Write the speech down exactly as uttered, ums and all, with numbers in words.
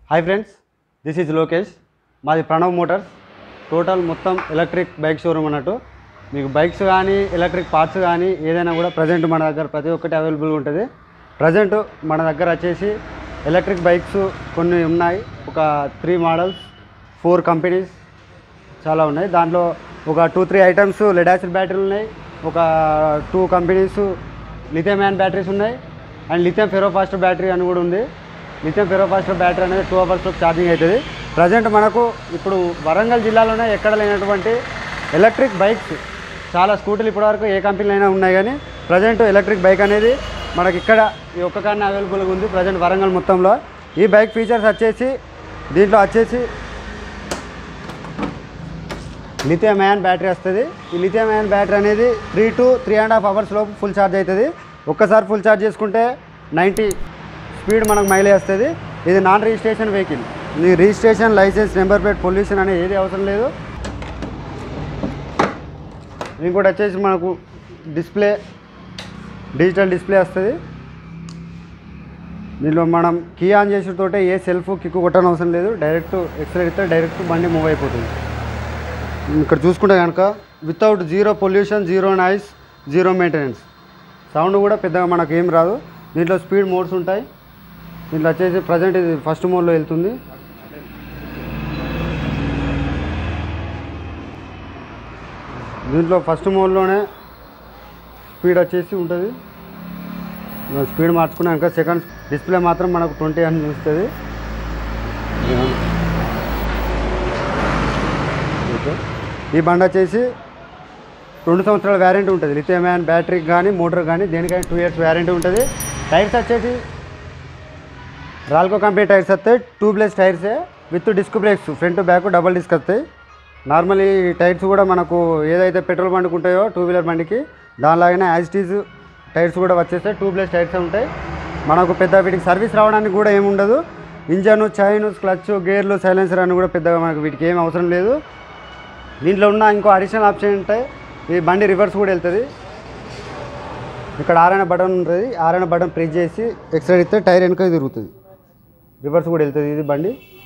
Hi friends, this is Lokesh. మాది Pranav motors. Total మొత్తం electric bike showroom అన్నట్టు. మీకు బైక్స్ కానీ ఎలక్ట్రిక్ పార్ట్స్ కానీ ఏదైనా కూడా ప్రజెంట్ మన దగ్గర ప్రతి ఒక్కటి అవైలబుల్గా ఉంటుంది. ప్రజెంట్ మన దగ్గర వచ్చేసి ఎలక్ట్రిక్ బైక్స్ కొన్ని ఉన్నాయి. ఒక త్రీ మోడల్స్, ఫోర్ కంపెనీస్ చాలా ఉన్నాయి. దాంట్లో ఒక two three items lead acid బ్యాటరీలు ఉన్నాయి. ఒక two companies lithium ion batteries ఉన్నాయి. అండ్ లిథియం ఫెరోఫాస్టర్ బ్యాటరీ అని కూడా ఉంది. లిథియం ఫెరోఫాస్టర్ బ్యాటరీ అనేది టూ అవర్స్లో ఛార్జింగ్ అవుతుంది. ప్రజెంట్ మనకు ఇప్పుడు వరంగల్ జిల్లాలోనే ఎక్కడ లేనటువంటి ఎలక్ట్రిక్ బైక్స్ చాలా స్కూటీలు ఇప్పటివరకు ఏ కంపెనీలో అయినా ఉన్నాయి, కానీ ప్రజెంట్ ఎలక్ట్రిక్ బైక్ అనేది మనకి ఇక్కడ ఈ ఒక్క కారణం అవైలబుల్గా ఉంది ప్రజెంట్ వరంగల్ మొత్తంలో. ఈ బైక్ ఫీచర్స్ వచ్చేసి దీంట్లో వచ్చేసి లిథియం అయాన్ బ్యాటరీ వస్తుంది. ఈ లిథియం అయాన్ బ్యాటరీ అనేది three to three and half hours లోపు ఫుల్ ఛార్జ్ అవుతుంది. ఒక్కసారి ఫుల్ ఛార్జ్ చేసుకుంటే నైంటీ స్పీడ్ మనకు మైలేజ్ వస్తుంది. ఇది నాన్ రిజిస్ట్రేషన్ వెహికల్. ఇది registration, licence, number plate, pollution అనేది ఏది అవసరం లేదు. ఇంకోటి వచ్చేసి మనకు డిస్ప్లే, డిజిటల్ డిస్ప్లే వస్తుంది. దీనిలో మనం కీ ఆన్ చేసేటోటే ఏ సెల్ఫ్ కిక్కు కొట్టని అవసరం లేదు. డైరెక్ట్ ఎక్స్రే ఇస్తే డైరెక్ట్ బండి మూవ్ అయిపోతుంది. ఇక్కడ చూసుకుంటే కనుక without zero pollution, zero noise, zero maintenance. Sound కూడా పెద్దగా మనకు ఏం రాదు. దీంట్లో స్పీడ్ మోడ్స్ ఉంటాయి. దీంట్లో వచ్చేసి ప్రజెంట్ ఇది ఫస్ట్ మోడ్లో వెళ్తుంది. దీంట్లో ఫస్ట్ మోడ్లోనే స్పీడ్ వచ్చేసి ఉంటుంది. స్పీడ్ మార్చుకున్నాక సెకండ్ డిస్ప్లే మాత్రం మనకు ట్వంటీ అని చూస్తుంది. ఓకే, ఈ బండి వచ్చేసి రెండు సంవత్సరాల వ్యారంటీ ఉంటుంది. లిథియం అయాన్ బ్యాటరీకి కానీ మోటార్ కానీ దేనికైనా టూ ఇయర్స్ వ్యారంటీ ఉంటుంది. టైర్స్ వచ్చేసి రాల్కో కంపెనీ టైర్స్ వస్తాయి. ట్యూబ్లెస్ టైర్సే with disc brakes, front back double disc వస్తాయి. నార్మల్ ఈ టైర్స్ కూడా మనకు ఏదైతే పెట్రోల్ బండికి ఉంటాయో టూ వీలర్ బండికి దానిలాగానే యాజ్ టీజ్ టైర్స్ కూడా వచ్చేస్తాయి. ట్యూబ్లెస్ టైర్స్ ఉంటాయి. మనకు పెద్ద వీటికి సర్వీస్ రావడానికి కూడా ఏమి ఉండదు. ఇంజన్, చైన్, క్లచ్, గేర్లు, సైలెన్సర్ అని కూడా పెద్దగా మనకు వీటికి ఏం అవసరం లేదు. దీంట్లో ఉన్న ఇంకో అడిషనల్ ఆప్షన్ ఉంటాయి. ఈ బండి రివర్స్ కూడా వెళ్తుంది. ఇక్కడ ఆరైన బటన్ ఉంటుంది. ఆరైన బటన్ ప్రెస్ చేసి ఎక్స్ట్రా ఇస్తే టైర్ వెనుక తిరుగుతుంది. రివర్స్ కూడా వెళ్తుంది ఇది బండి.